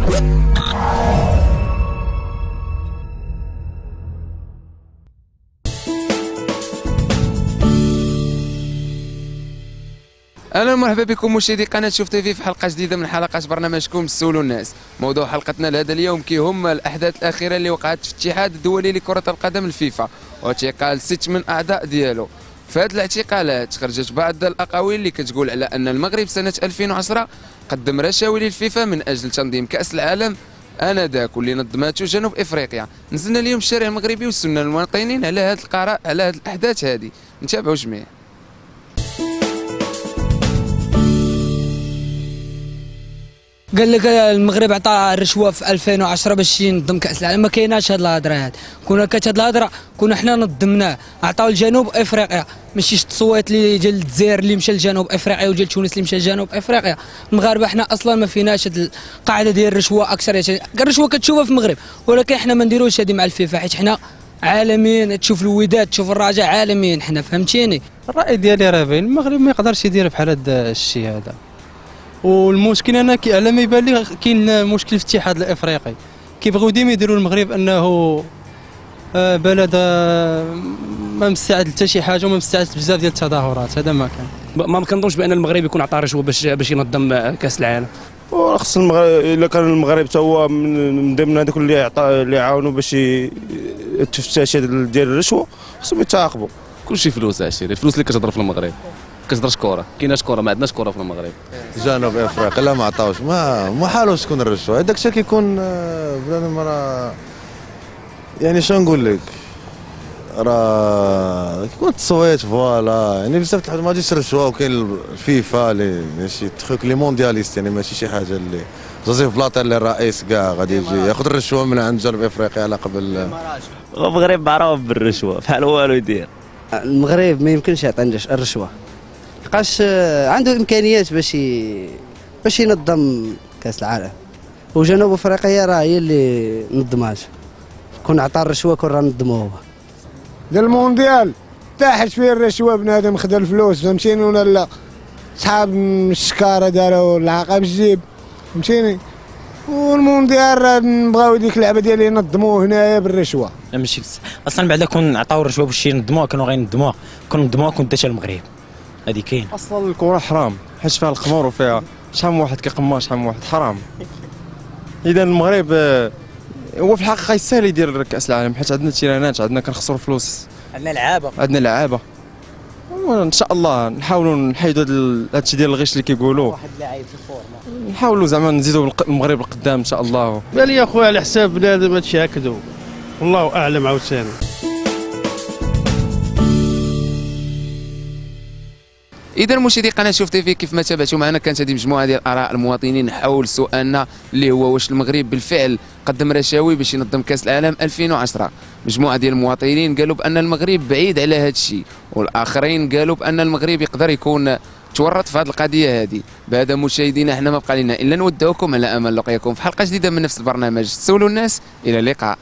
اهلا ومرحبا بكم مشاهدي قناه شوف تيفي في حلقه جديده من حلقات برنامجكم سولوا الناس. موضوع حلقتنا لهذا اليوم هم الاحداث الاخيره اللي وقعت في الاتحاد الدولي لكره القدم الفيفا واعتقال 6 من اعضاء ديالو. في هذه الاعتقالات خرجت بعض الاقاويل اللي كتقول على ان المغرب سنه 2010 قدم رشاوي للفيفا من اجل تنظيم كاس العالم انذاك واللي نظمته جنوب افريقيا. نزلنا اليوم الشارع المغربي وسولنا المواطنين على هذه القراء على هذه الاحداث هذه. نتابعوا جميع. قال لك المغرب عطى الرشوه في 2010 باش ينظم كاس العالم. ما كايناش هاد الهضره هاد. كنا كانت هاد الهضره كنا حنا نظمناه. عطاو لجنوب افريقيا ماشي التصويت اللي ديال الجزائر اللي مشى لجنوب افريقيا وديال تونس اللي مشى لجنوب افريقيا. المغاربه حنا اصلا ما فيناش هاد القاعده ديال الرشوه اكثر. الرشوه كتشوفها في المغرب ولكن حنا ما نديروش هادي مع الفيفا حيت حنا عالميين. تشوف الوداد تشوف الرجاء عالميين حنا فهمتيني. الراي ديالي راه باين المغرب ما يقدرش يدير بحال هذا الشيء هذا. والمشكل انا على ما يبان لي كاين مشكل في الاتحاد الافريقي كيبغيو ديما يديروا المغرب انه بلد ما مستعد حتى شي حاجه وما مستعد بزاف ديال التظاهرات. هذا ما كان ما كنظنش بان المغرب يكون عطى رشوه باش ينظم كاس العالم. وخص المغرب الا كان المغرب حتى هو من ضمن هذوك اللي عطى اللي عاونوا باش التفتيش ديال الرشوه خصهم يتعاقبوا. كلشي فلوس عشيري، الفلوس اللي كتهضر في المغرب كتهضرش كره. كايناش كره، ما عندناش كره في المغرب. جنوب افريقيا لا ما عطاوش ما حالوش تكون الرشوه. هذاك الشيء كيكون بنادم راه يعني شنو نقول لك راه كيكون التصويت فوالا يعني بزاف الحاجات ما غاديش رشوه. وكاين الفيفا اللي ماشي تخوك لي موندياليست يعني ماشي شي حاجه اللي جوزيف بلاطر اللي الرئيس كاع غادي يجي ياخذ الرشوه من عند جنوب افريقيا على قبل. المغرب معروف بالرشوه بحال والو يدير. المغرب ما يمكنش يعطي الرشوه لقاش عنده امكانيات باش ينظم كاس العالم. وجنوب افريقيا راه هي اللي نظمات. كون عطى الرشوه كون راه نظموه. ديال المونديال تاحت فيه الرشوه بنادم خدا الفلوس فهمتيني ولا لا. صحاب الشكاره داروا العقب الجيب فهمتيني. والمونديال راه نبغاو ديك اللعبه ديال ينظموه هنايا بالرشوه. ماشي اصلا بعدا كون عطاو الرشوه باش ينظموها كانوا غينظموها كون دات المغرب. هذه كاين اصلا الكره حرام حيت فيها القمر وفيها شحال من واحد كيقمر شحال من واحد حرام. اذا المغرب هو في الحقيقه يسهل يدير كاس العالم حيت عندنا تيرانات عندنا كنخسروا فلوس عندنا لعابه وان شاء الله نحاولوا نحيدوا هذا الشيء ديال الغش اللي كيقولوا. واحد لاعب في الفورمه نحاولوا زعما نزيدوا المغرب لقدام ان شاء الله. بان لي اخويا على حساب بنادم هادشي هكذا والله اعلم عاوتاني. اذا مشاهدي قناه شوف تيفي كيف ما تابعتوا معنا كانت هذه مجموعه ديال اراء المواطنين حول سؤالنا اللي هو واش المغرب بالفعل قدم رشاوي باش ينظم كاس العالم 2010. مجموعه ديال المواطنين قالوا بان المغرب بعيد على هذا الشيء والاخرين قالوا بان المغرب يقدر يكون تورط في هذه القضيه هذه. بهذا مشاهدينا احنا ما بقى لنا الا نودعكم على امل لقياكم في حلقه جديده من نفس البرنامج سولوا الناس. الى اللقاء.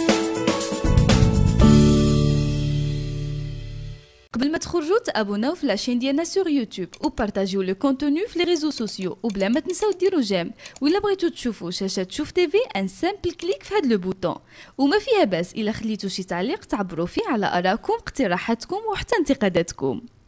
قبل ما تخرجوا تابوناو في لاشين ديالنا سور يوتيوب وبارطاجيو لو كونتوني في لي ريزو سوسيو وبلا ما تنساو ديروا جيم. ولا بغيتو تشوفوا شاشه شوف تيفي ان سامبل كليك في هذا لو بوطون. وما فيها باس الا خليتو شي تعليق تعبروا فيه على ارائكم اقتراحاتكم وحتى انتقاداتكم.